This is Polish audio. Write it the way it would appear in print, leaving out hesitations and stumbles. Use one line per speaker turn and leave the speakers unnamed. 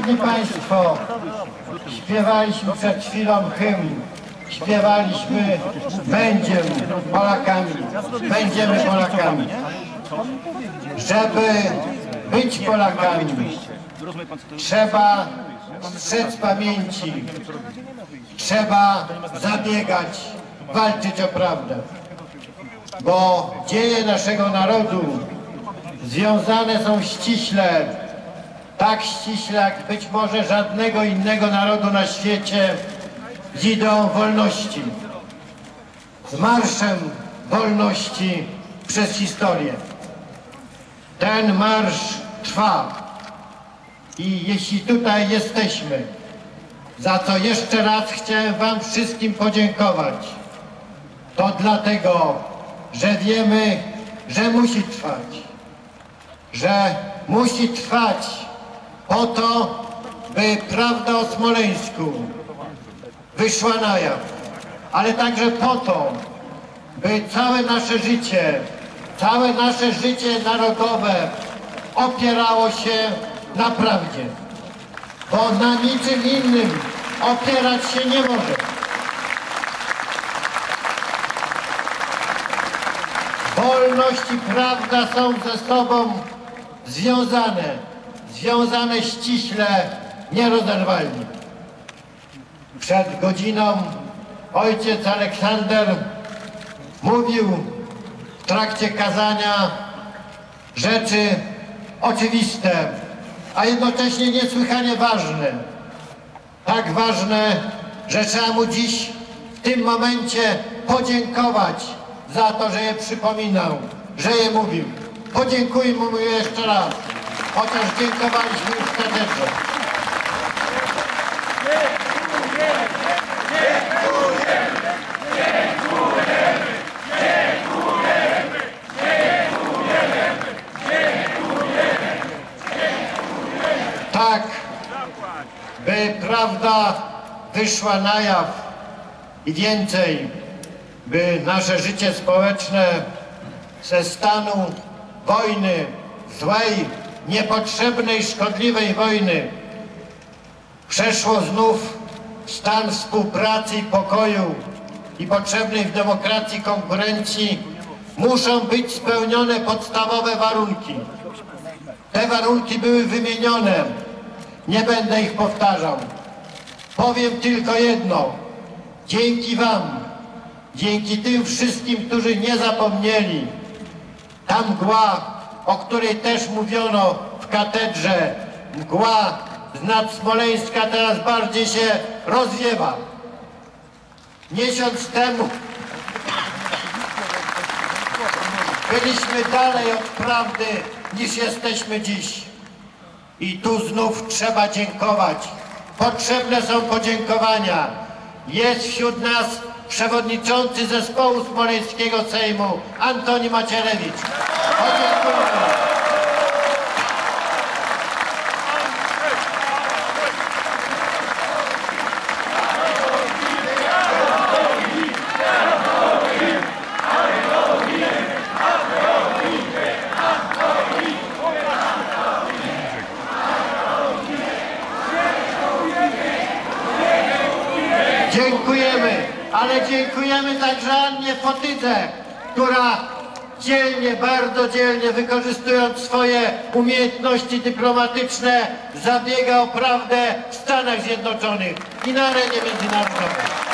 Szanowni Państwo, śpiewaliśmy przed chwilą hymn. Śpiewaliśmy, będziemy Polakami, będziemy Polakami. Żeby być Polakami, trzeba strzec pamięci, trzeba zabiegać, walczyć o prawdę. Bo dzieje naszego narodu związane są ściśle, tak ściśle jak być może żadnego innego narodu na świecie, z ideą wolności, z marszem wolności przez historię. Ten marsz trwa i jeśli tutaj jesteśmy, za co jeszcze raz chciałem Wam wszystkim podziękować, to dlatego, że wiemy, że musi trwać. Że musi trwać po to, by prawda o Smoleńsku wyszła na jaw, ale także po to, by całe nasze życie narodowe opierało się na prawdzie, bo na niczym innym opierać się nie może. Wolność i prawda są ze sobą związane ściśle, nierozerwalnie. Przed godziną ojciec Aleksander mówił w trakcie kazania rzeczy oczywiste, a jednocześnie niesłychanie ważne. Tak ważne, że trzeba mu dziś w tym momencie podziękować za to, że je przypominał, że je mówił. Podziękujmy mu jeszcze raz, chociaż dziękowaliśmy już w katedrze. Tak, by prawda wyszła na jaw i więcej, by nasze życie społeczne ze stanu wojny, złej, niepotrzebnej, szkodliwej wojny przeszło znów w stan współpracy i pokoju i potrzebnej w demokracji konkurencji, muszą być spełnione podstawowe warunki. Te warunki były wymienione, nie będę ich powtarzał. Powiem tylko jedno. Dzięki Wam, dzięki tym wszystkim, którzy nie zapomnieli, ta mgła, o której też mówiono w katedrze, mgła z nad Smoleńska teraz bardziej się rozwiewa. Miesiąc temu byliśmy dalej od prawdy niż jesteśmy dziś. I tu znów trzeba dziękować. Potrzebne są podziękowania. Jest wśród nas przewodniczący zespołu smoleńskiego Sejmu Antoni Macierewicz. Podziękujmy. Dziękujemy, ale dziękujemy także Annie Fotydze, która dzielnie, bardzo dzielnie, wykorzystując swoje umiejętności dyplomatyczne, zabiega o prawdę w Stanach Zjednoczonych i na arenie międzynarodowej.